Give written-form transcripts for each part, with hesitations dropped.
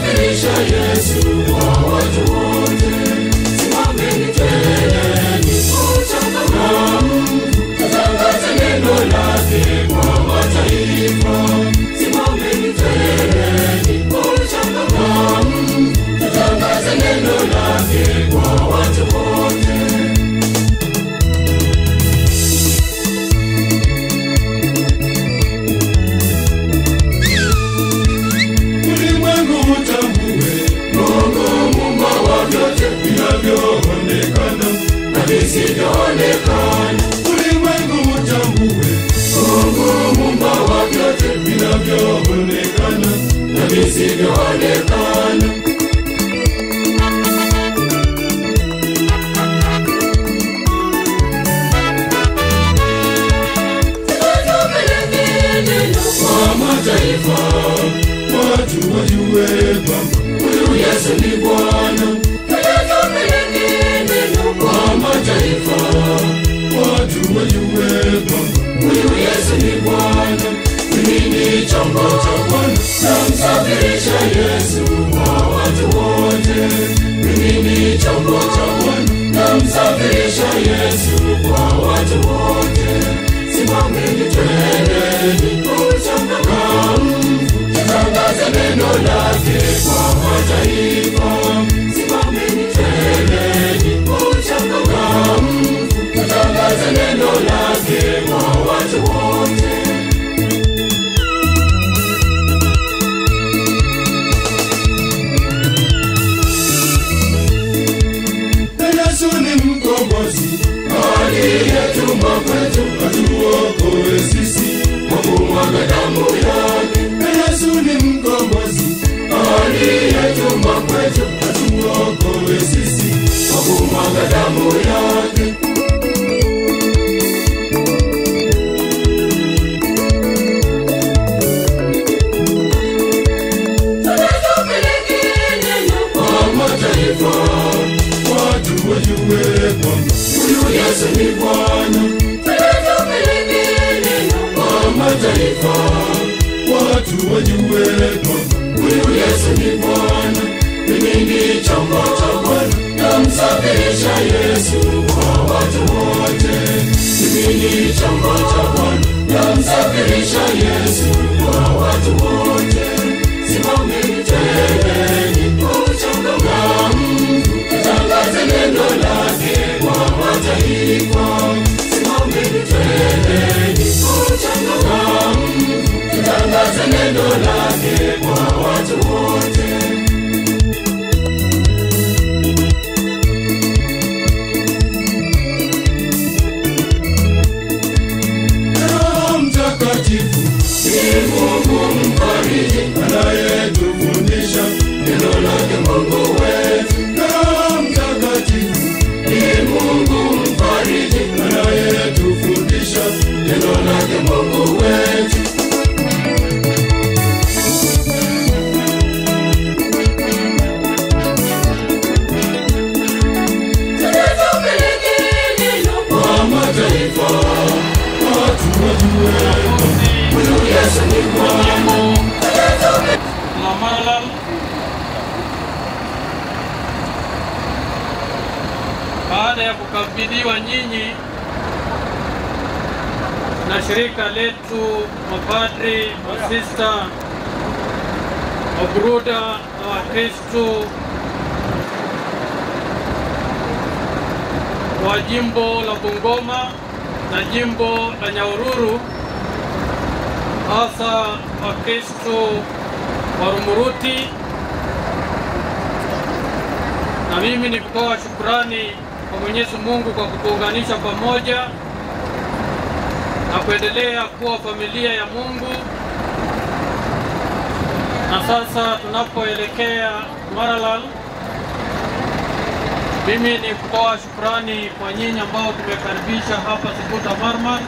Namsafirisha Yesu kwa watu wote. Simameni twendeni uchangamfu, tutangaze neno lake kwa mataifa. Simameni twendeni uchangamfu, tutangaze neno lake kwa watu wote. Visivyoonekana, ulimwengu utambue Mungu Muumba wa vyote vinavyoonekana na visivyoonekana. Kwa mataifa watu wajue kwamba huyu Yesu ni Bwana. Kwa mataifa watu wajue kwamba huyu Yesu ni Bwana. Mimi ni chombo cha Bwana, namsafirisha Yesu kwa watu wote. Mimi ni chombo cha Bwana, namsafirisha Yesu kwa watu wote. Simameni twendeni uchangamfu, tutangaze neno lake kwa mataifa. Simameni twendeni uchangamfu, tutangaze neno lake kwa watu wote. Yesu ni mkombozi aliyetumwa kwetu atuokoe sisi kwa kumwaga damu yake. Yesu ni mkombozi aliyetumwa kwetu atuokoe sisi kwa kumwaga damu yake. Kwa mataifa watu wajue kwamba huyu Yesu ni Bwana. Kwa mataifa watu wajue kwamba huyu Yesu ni Bwana. Mimi ni chombo cha Bwana, namsafirisha Yesu kwa watu wote. Mimi ni chombo cha Bwana, namsafirisha Yesu kwa watu wote. Simameni twendeni uchangamfu, tutangaze neno lake kwa mataifa. Simameni twendeni uchangamfu, tutangaze neno lake kwa watu wote. Roho Mtakatifu ni Mungu mfariji anayetufundisha neno lake Mungu wetu. Roho Mtakatifu ni Mungu mfariji anayetufundisha neno lake Mungu wetu. Kwa mataifa watu wajue huyu Yesu ni Bwana. Maralal baada ya kukabidhiwa nyinyi na shirika letu, mapadri, masista, mabruda na Wakristo wa jimbo la Bungoma na jimbo la Nyahururu, hasa Wakristo wa Rumuruti, na mimi ni kutoa shukrani kwa Mwenyezi Mungu kwa kutuunganisha pamoja na kuendelea kuwa familia ya Mungu. Na sasa tunapoelekea Maralal, mimi ni kutoa shukrani kwa nyinyi ambao tumekaribisha hapa Subuta Marmar,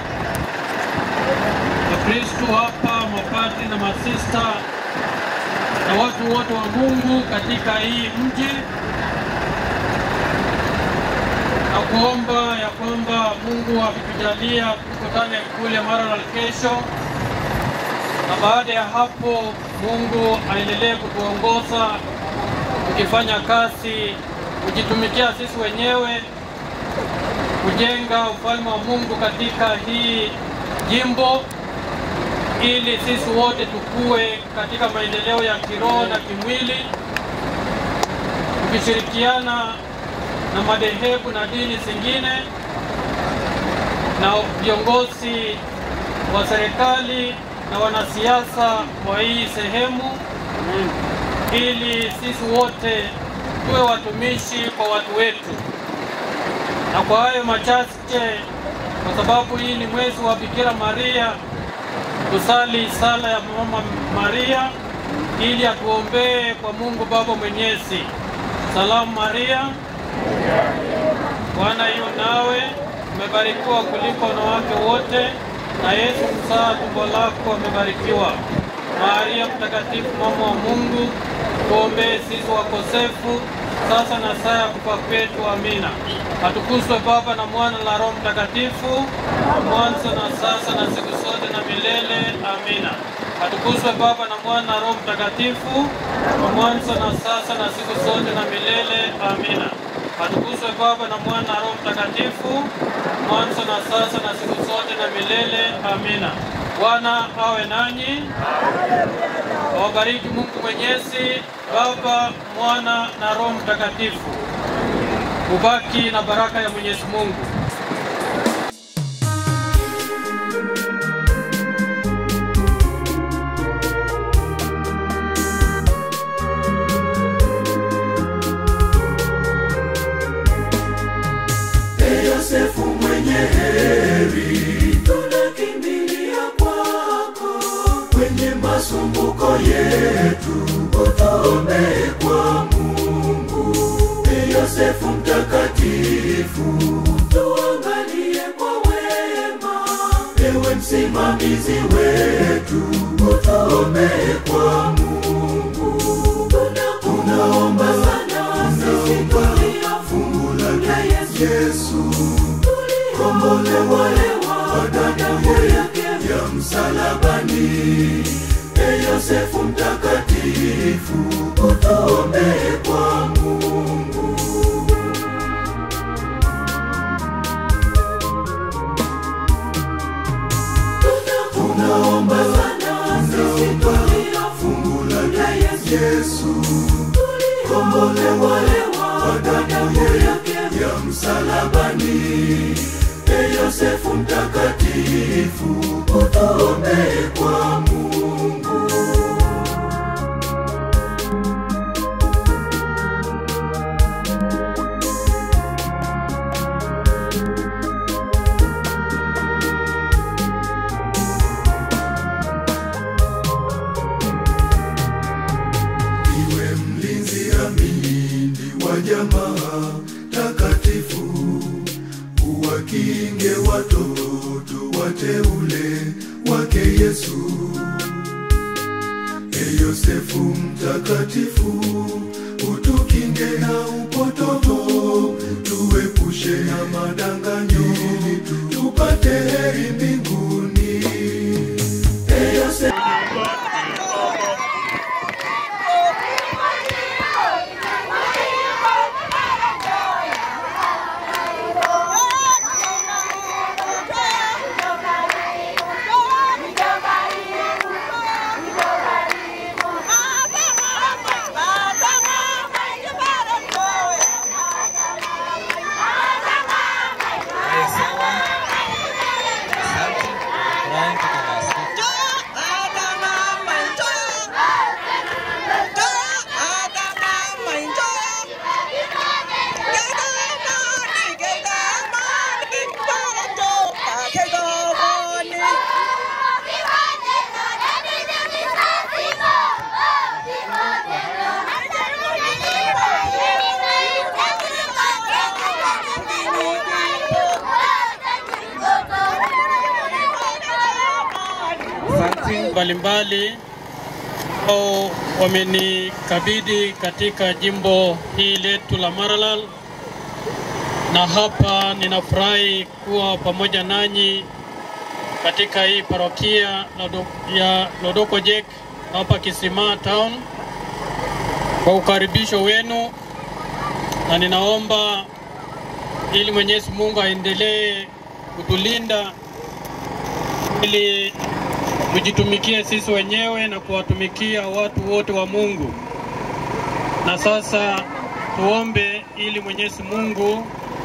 Wakristo hapa, mapadri na masista na watu wote wa Mungu katika hii mji, na kuomba ya kwamba Mungu akitujalia tukutane kule Maralal kesho, na baada ya hapo Mungu aendelee kutuongoza tukifanya kazi, kujitumikia sisi wenyewe, kujenga ufalme wa Mungu katika hii jimbo, ili sisi wote tukue katika maendeleo ya kiroho na kimwili, tukishirikiana na madhehebu na dini zingine na viongozi wa serikali na wanasiasa wa hii sehemu, ili sisi wote tuwe watumishi kwa watu wetu. Na kwa hayo machache, kwa sababu hii ni mwezi wa Bikira Maria, tusali sala ya Mama Maria ili atuombee kwa Mungu Baba Mwenyezi. Salamu Maria, Bwana yu nawe, umebarikiwa kuliko wanawake wote, na Yesu mzao tumbo lako amebarikiwa. Maria mtakatifu, mama wa Mungu, tuombee sisi wakosefu, sasa na saa ya kufa kwetu. Amina. Atukuzwe Baba na Mwana na Roho Mtakatifu, mwanzo na sasa na siku zote na milele. Amina. Atukuzwe Baba na Mwana na Roho Mtakatifu, mwanzo na sasa na siku zote na milele. Amina. Atukuzwe Baba na Mwana na Roho Mtakatifu, mwanzo na sasa na siku zote na milele. Amina. Bwana awe nanyi. Awabariki Mungu Mwenyezi, Baba, Mwana na Roho Mtakatifu. Ubaki na baraka ya Mwenyezi Mungu. Yosefu mwenye heri, tunakimbilia kwako kwenye masumbuko yetu, utuombee kwa Mungu. Yosefu mtakatifu, tuangalie kwa wema, ewe msimamizi wetu, utuombee kwa Mungu. Tunaomba sana sisi fungu la Yesu, kombolewa kwa damu yake ya msalabani. Yosefu mtakatifu, utuombee kwa Mungu. Tunaomba sana sisi fungu la Yesu, kombolewa kwa damu yake ya msalabani. Yosefu mtakatifu, utuombee kwa Mungu. Iwe mlinzi amini wa jamaa takatifu, uwakinge watoto wateule wake Yesu. Yosefu mtakatifu, utukinge na upotovu, tuepushe na madanganyo, tupate heri mbinguni. Yosefu mbalimbali ambao wamenikabidhi katika jimbo hili letu la Maralal, na hapa ninafurahi kuwa pamoja nanyi katika hii parokia ya Lodokojek hapa Kisima Town kwa ukaribisho wenu, na ninaomba ili Mwenyezi Mungu aendelee kutulinda ili tujitumikie sisi wenyewe na kuwatumikia watu wote wa Mungu. Na sasa tuombe ili Mwenyezi Mungu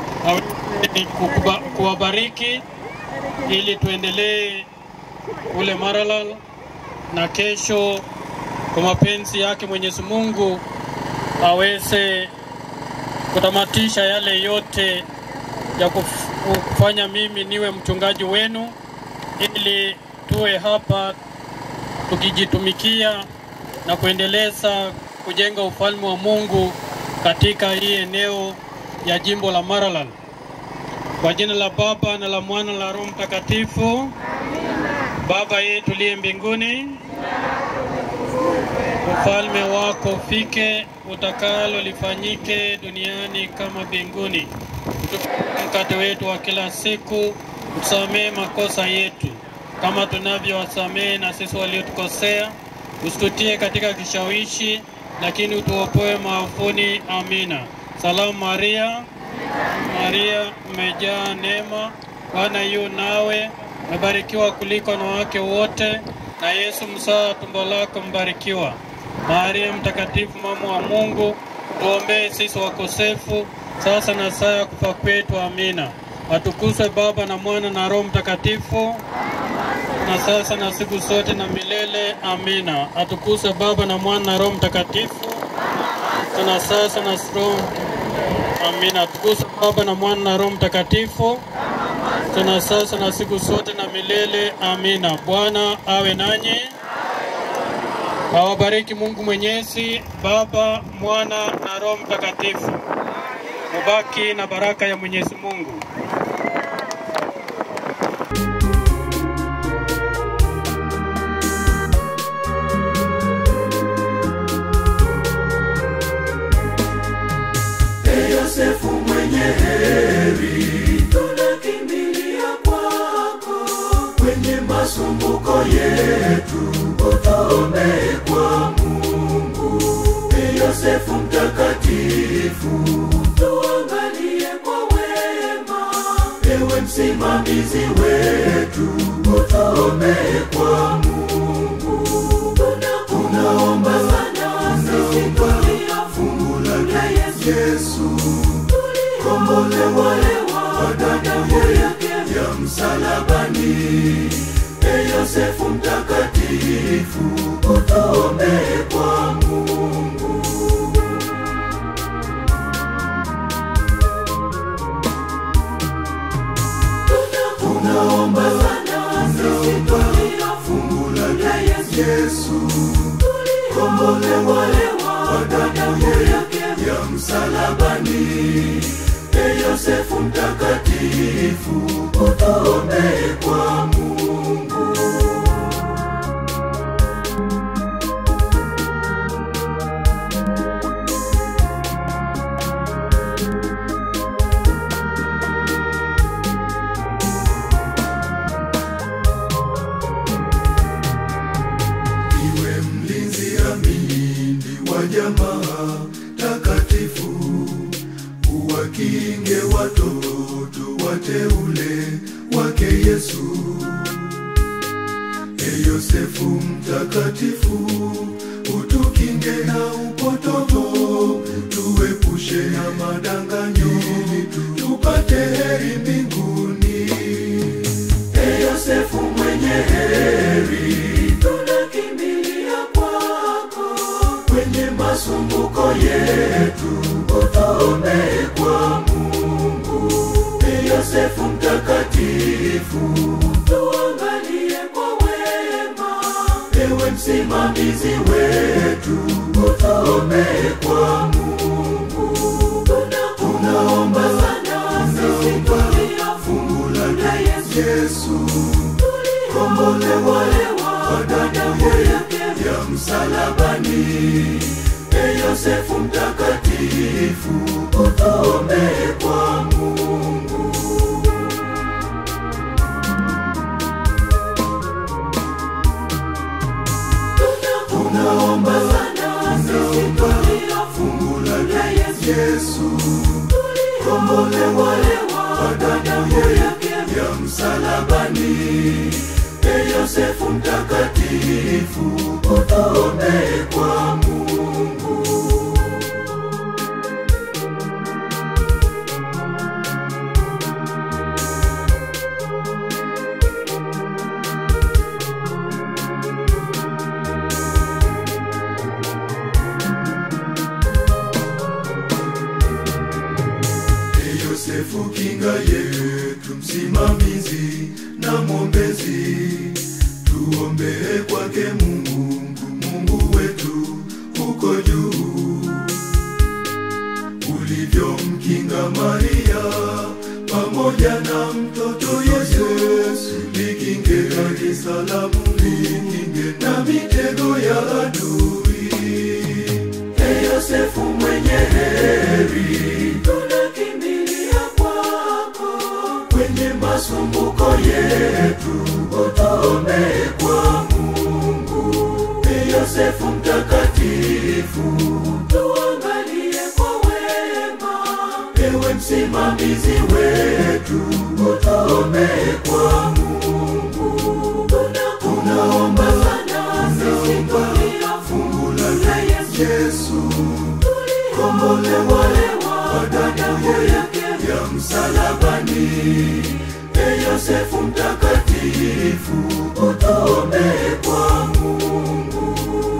kuwabariki ili tuendelee kule Maralal, na kesho kwa mapenzi yake Mwenyezi Mungu aweze kutamatisha yale yote ya kufanya mimi niwe mchungaji wenu, ili tuwe hapa tukijitumikia na kuendeleza kujenga ufalme wa Mungu katika hii eneo ya jimbo la Maralal. Kwa jina la Baba na la Mwana na la Roho Mtakatifu. Amina. Baba yetu uliye mbinguni, ufalme wako ufike, utakalo lifanyike duniani kama mbinguni. Mkate wetu wa kila siku, utusamehe makosa yetu kama tunavyowasamehe na sisi waliotukosea, usitutie katika kishawishi, lakini utuopoe maovuni. Amina. Salamu Maria, Maria umejaa neema, Bwana yu nawe, umebarikiwa kuliko wanawake wote, na Yesu mzao wa tumbo lako mbarikiwa. Maria mtakatifu, mama wa Mungu, tuombee sisi wakosefu, sasa na saa ya kufa kwetu. Amina. Atukuzwe Baba na Mwana na Roho Mtakatifu, na sasa na siku zote na milele. Amina. Atukuzwe Baba na Mwana na Roho Mtakatifu, na sasa na Roho. Amina. Atukuzwe Baba na Mwana na Roho Mtakatifu, na sasa na siku zote na milele. Amina. Bwana awe nanyi. Awabariki Mungu Mwenyezi, Baba, Mwana na Roho Mtakatifu. Mubaki na baraka ya Mwenyezi Mungu. Yosefu mwenye heri, tunakimbilia kwako kwenye masumbuko yetu, utuombee kwa Mungu. Yosefu mtakatifu, tuangalie kwa wema, ewe msimamizi wetu, utuombee kwa Mungu. Tunaomba sana sisi fungu la Yesu, kombolewa kwa damu yake ya msalabani. Yosefu mtakatifu, utuombee kwa Mungu. Tunaomba sana sisi fungu la Yesu, kombolewa kwa damu yake ya msalabani. Yosefu mtakatifu, utuombee kwa Mungu. Iwe mlinzi amini wa jamaa takatifu, uwakinge watoto wateule wake Yesu. Yosefu mtakatifu, utukinge na upotovu, tuepushe na madanganyo, tupate heri mbinguni. Yosefu mwenye heri, tunakimbilia kwako kwenye masumbuko yetu, utuombee kwa Mungu. Yosefu mtakatifu, tuangalie kwa wema, ewe msimamizi wetu, utuombee kwa Mungu. Tunaomba sana sisi fungu la Yesu, kombolewa kwa damu yake ya msalabani. Yosefu mtakatifu, utuombee kwa Mungu. Yesu, kombolewa kwa damu yake ya msalabani. Yosefu mtakatifu, utuombee kwa Mungu. Yosefu kinga yetu, msimamizi na mwombezi, tuombee kwake Mungu, Mungu wetu huko juu. Ulivyomkinga Maria pamoja na mtoto Yesu, likinge kanisa la Mungu, likinge na mitego ya adui. Yosefu mwenye heri, tunakimbilia kwako kwenye masumbuko yetu, utuombee kwa Mungu. Yosefu mtakatifu, tuangalie kwa wema, ewe msimamizi wetu, utuombee kwa Mungu. Tunaomba sana sisi tulia fungu la Yesu, kombolewa kwa damu yake ya msalabani. Yosefu mtakatifu, utuombee kwa Mungu.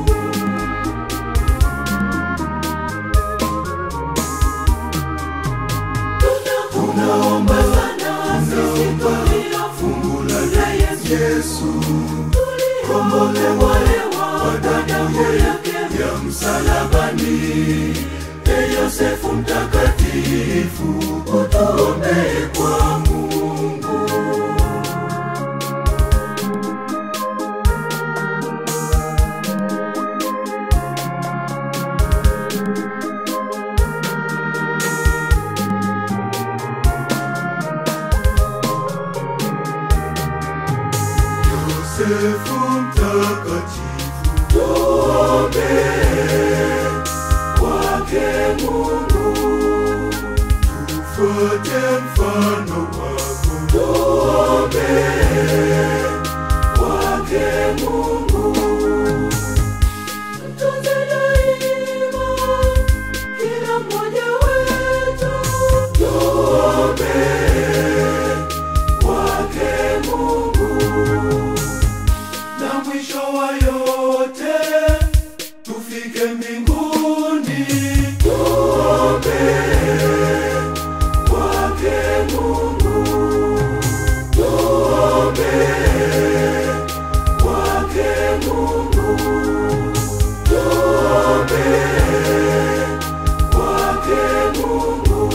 Tunaomba sana sisi tulia fungu la Yesu, kombolewa kwa damu yake ya msalabani. Yosefu mtakatifu, utuombee kwa Mungu. Yosefu mtakatifu, tuombee kwake Mungu, tufuate mfano wako. Tuombee kwake Mungu, mtunze daima kila mmoja wetu. Tuombee kwake Mungu, na mwisho wa yote tufike mbinguni. Tuombee kwake Mungu, tuombee kwake Mungu, tuombee kwake Mungu,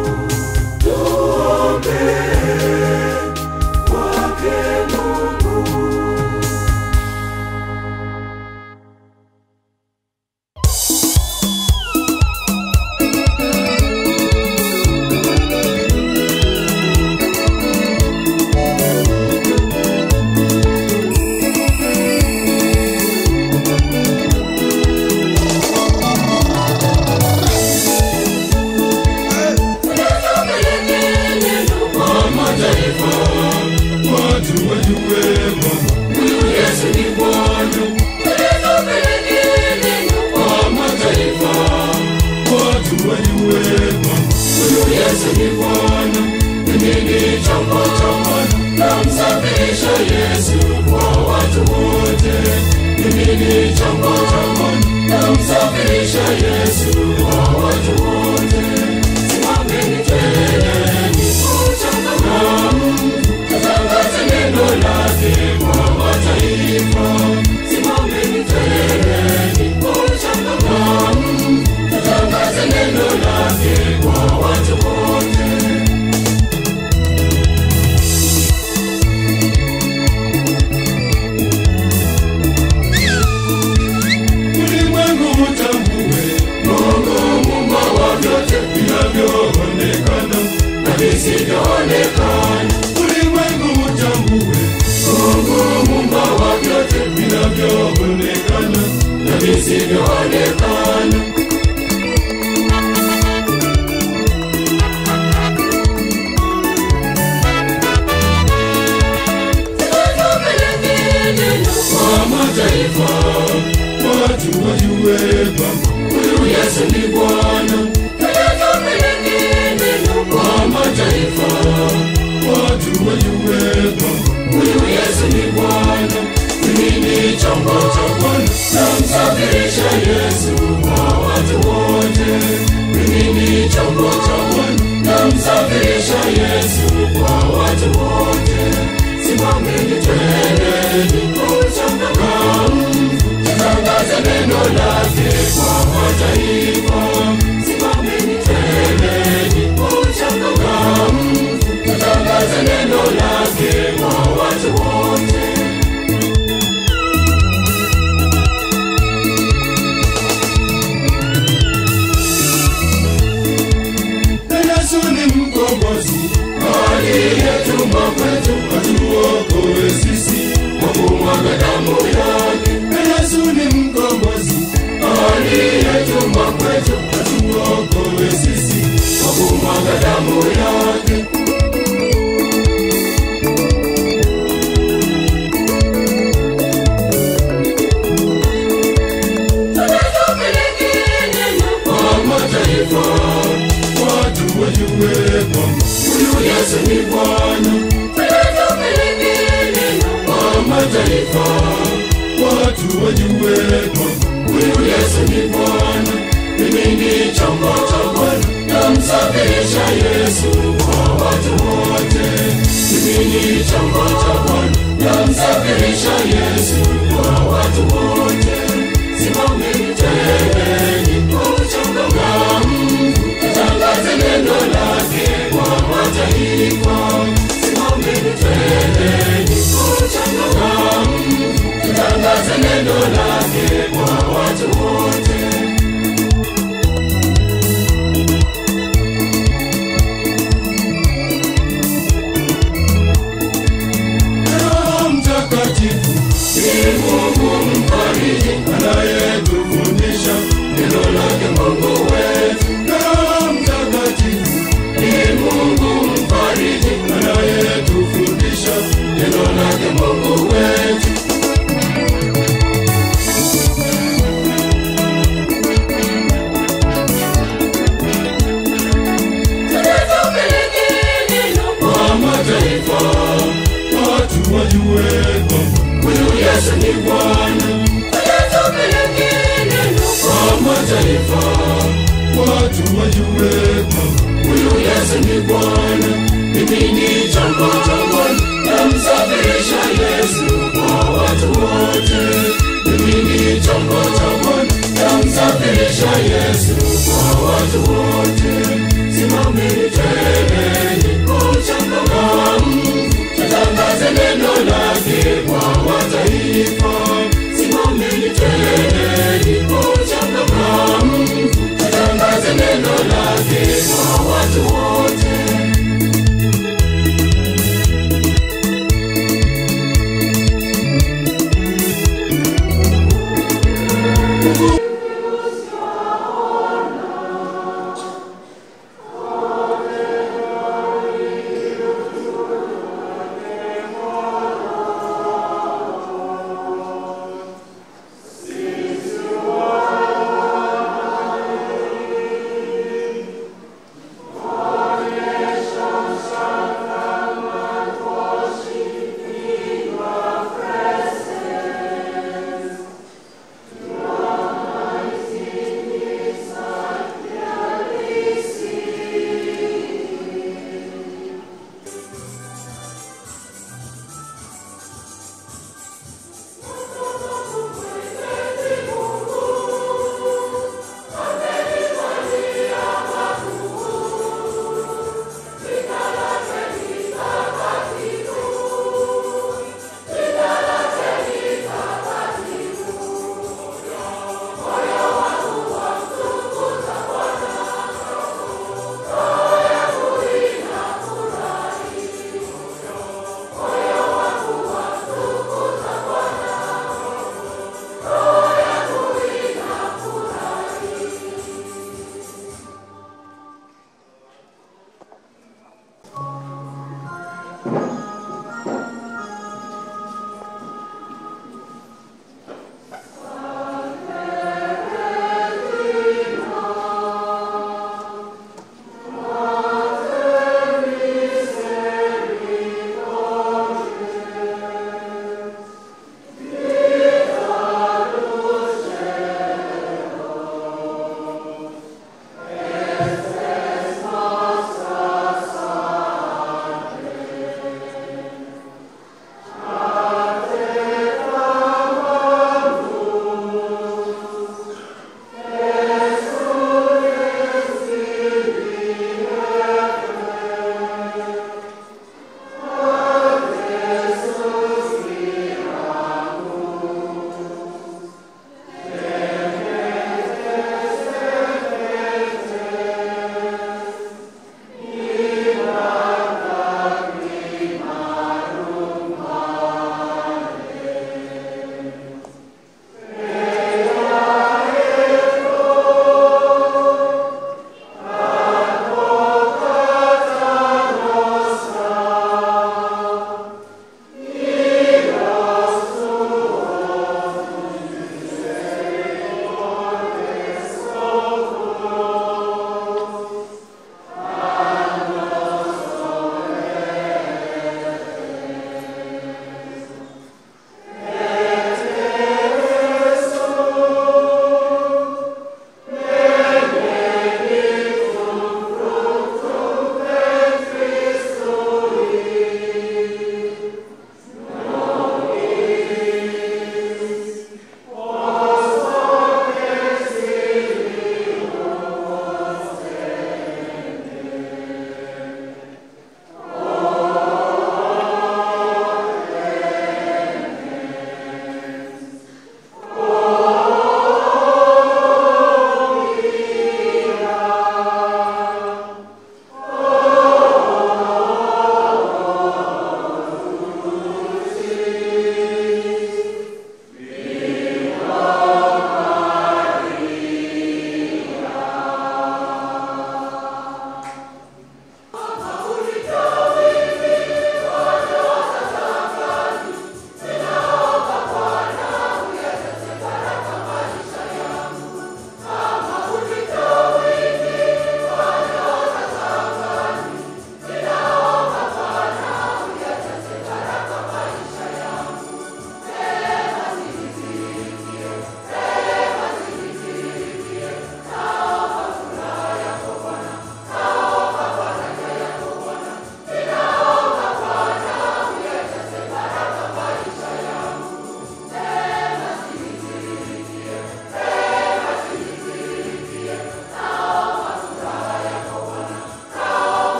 tuombee kwake Mungu. visivyoonekana. ni Bwana. Tupeleke neno kwa mataifa, watu wajue kwamba huyu Yesu ni Bwana. Mimi ni chombo cha Bwana, namsafirisha Yesu kwa watu wote. Mimi ni chombo cha Bwana, namsafirisha Yesu kwa watu wote. Simameni twendeni uchangamfu, tutangaze neno lake kwa mataifa. Simameni twendeni uchangamfu, tutangaze neno lake kwa watu wote. Yesu ni mkombozi aliyetumwa kwetu atuokoe sisi kwa kumwaga damu yake. Yesu ni mkombozi aliyetumwa kwetu atuokoe sisi kwa kumwaga damu yake. Wajue kwamba huyu Yesu ni Bwana. Tupeleke neno kwa mataifa, watu wajue kwamba huyu Yesu ni Bwana. Mimi ni chombo cha Bwana, namsafirisha Yesu kwa watu wote. Mimi ni chombo cha Bwana, namsafirisha Yesu kwa watu wote. Simameni twendeni uchangamfu, tutangaze neno lake kwa mataifa. Simameni twendeni uchangamfu, tutangaze neno lake kwa watu wote. Roho Mtakatifu ni Mungu mfariji anayetufundisha neno lake Mungu wetu. Roho Mtakatifu ni Mungu mfariji anayetufundisha neno lake Mungu wetu. Tupeleke neno kwa mataifa, watu wajue kwamba huyu Yesu ni Bwana. Tupeleke neno kwa mataifa, watu wajue kwamba huyu Yesu ni Bwana. Mimi ni chombo cha Bwana, namsafirisha Yesu kwa watu wote. Mimi ni chombo cha Bwana, namsafirisha Yesu kwa watu wote. Simameni twendeni uchangamfu, tutangaze neno lake kwa mataifa. Simameni twendeni uchangamfu, tutangaze neno lake kwa watu wote.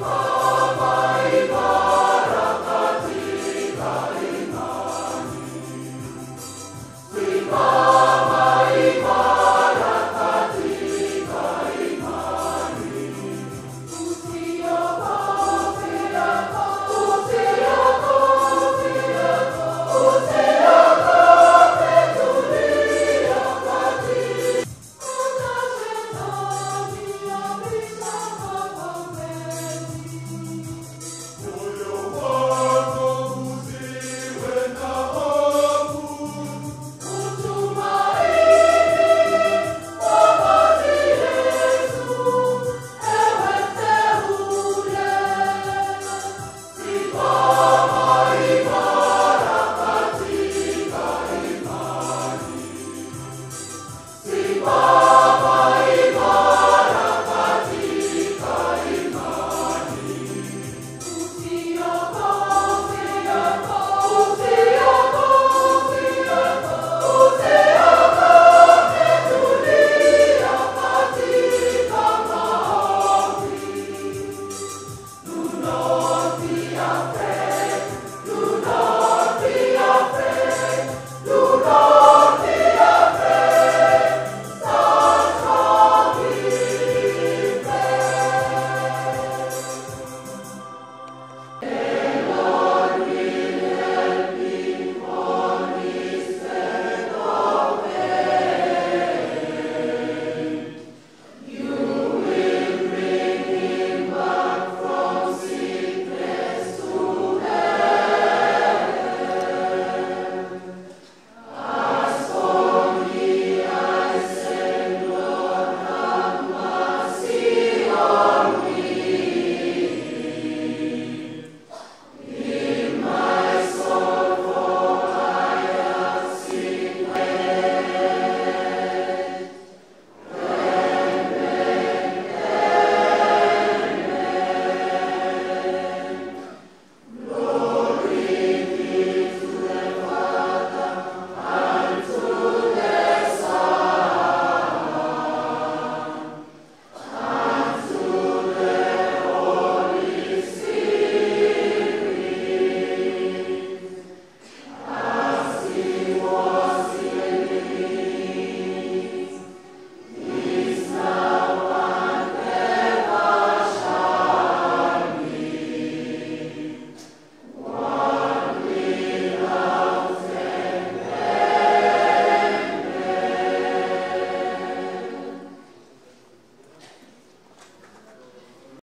kifo.